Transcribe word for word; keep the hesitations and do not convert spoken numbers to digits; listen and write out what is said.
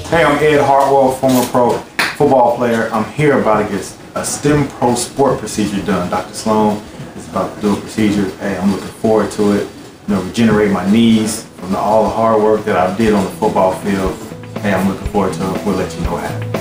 Hey, I'm Ed Hartwell, former pro football player. I'm here about to get a Stempro sport procedure done. Doctor Sloan is about to do a procedure. Hey, I'm looking forward to it. You know, regenerate my knees from the, all the hard work that I did on the football field. Hey, I'm looking forward to it. We'll let you know what happens.